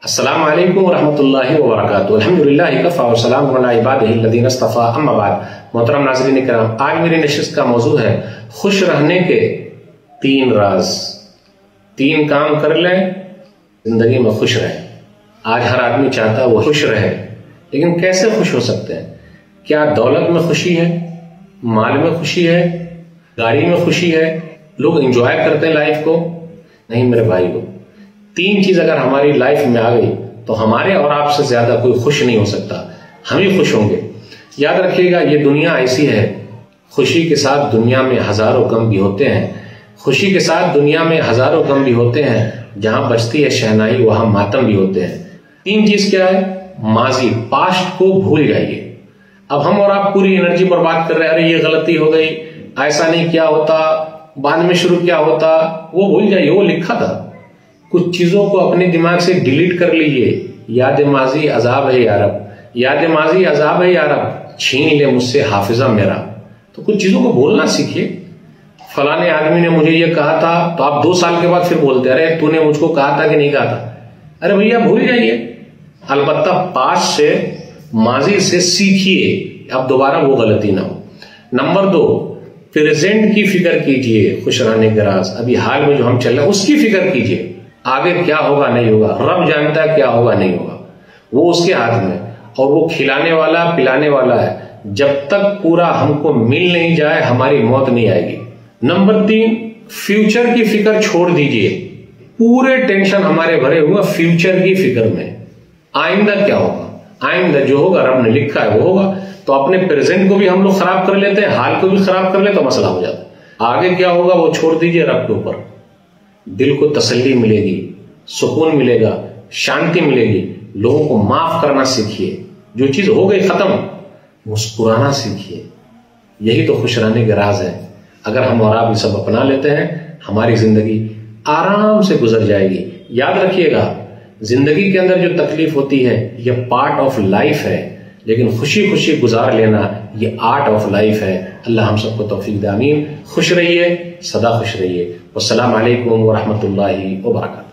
अस्सलामु अलैकुम वरहमतुल्लाहि वबरकातुहू। अल्हम्दुलिल्लाहि कफ़ा व सलामुन अला इबादिहिल लज़ीना इस्तफ़ा, अम्मा बाद। मोहतरम नाज़रीन इकराम, आज मेरी नशिस्त का मौजू है खुश रहने के 3 राज। 3 काम कर लें, जिंदगी में खुश रहे। आज हर आदमी चाहता है वो खुश रहे, लेकिन कैसे खुश हो सकते हैं? क्या दौलत में खुशी है, माल में खुशी है, गाड़ी में खुशी है, लोग एंजॉय करते हैं लाइफ को? नहीं मेरे भाई को, 3 चीज अगर हमारी लाइफ में आ गई तो हमारे और आपसे ज्यादा कोई खुश नहीं हो सकता, हम ही खुश होंगे। याद रखिएगा, ये दुनिया ऐसी है, खुशी के साथ दुनिया में हजारों गम भी होते हैं। खुशी के साथ दुनिया में हजारों गम भी होते हैं। जहां बजती है शहनाई वहां मातम भी होते हैं। 3 चीज क्या है? माजी, पास्ट को भूल जाइए। अब हम और आप पूरी एनर्जी बर्बाद कर रहे हैं, अरे ये गलती हो गई, ऐसा नहीं क्या होता, बाद में शुरू क्या होता, वो भूल जाइए। वो लिखा था, कुछ चीजों को अपने दिमाग से डिलीट कर लीजिए। याद माजी अजाब है यारब, याद माजी अजाब है यारब, छीन ले मुझसे हाफिजा मेरा। तो कुछ चीजों को बोलना सीखिए। फलाने आदमी ने मुझे ये कहा था, तो आप 2 साल के बाद फिर बोलते, अरे तूने मुझको कहा था कि नहीं कहा था? अरे भैया भूल जाइए। अलबत्ता पास्ट से, माजी से सीखिए, अब दोबारा वो गलती ना हो। नंबर 2, प्रेजेंट की फिक्र कीजिए। खुश रहने के राज, अभी हाल में जो हम चल रहे हैं उसकी फिक्र कीजिए। आगे क्या होगा नहीं होगा, रब जानता है क्या होगा नहीं होगा, वो उसके हाथ में। और वो खिलाने वाला पिलाने वाला है। जब तक पूरा हमको मिल नहीं जाए हमारी मौत नहीं आएगी। नंबर 3, फ्यूचर की फिक्र छोड़ दीजिए। पूरे टेंशन हमारे भरे हुए फ्यूचर की फिक्र में। आइंदा क्या होगा, आइंदा जो होगा रब ने लिखा है वो होगा। तो अपने प्रेजेंट को भी हम लोग खराब कर लेते हैं, हाल को भी खराब कर ले तो मसला हो जाता है। आगे क्या होगा वो छोड़ दीजिए रब के ऊपर। दिल को तसल्ली मिलेगी, सुकून मिलेगा, शांति मिलेगी। लोगों को माफ करना सीखिए। जो चीज हो गई खत्म, मुस्कुराना सीखिए। यही तो खुश रहने के राज है। अगर हम और आप ये सब अपना लेते हैं, हमारी जिंदगी आराम से गुजर जाएगी। याद रखिएगा, जिंदगी के अंदर जो तकलीफ होती है ये पार्ट ऑफ लाइफ है, लेकिन खुशी खुशी गुजार लेना ये आर्ट ऑफ लाइफ है। अल्लाह हम सबको तौफीक दे, आमीन। खुश रहिए, सदा खुश रहिए। वस्सलाम अलैकुम वरहमतुल्लाहि वबरकातुहू।